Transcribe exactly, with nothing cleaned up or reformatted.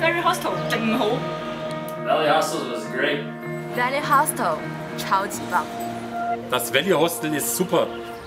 Valley Hostel 正好。 Valley Hostel was great. Valley Hostel 超级棒。 Das Valley Hostel ist super.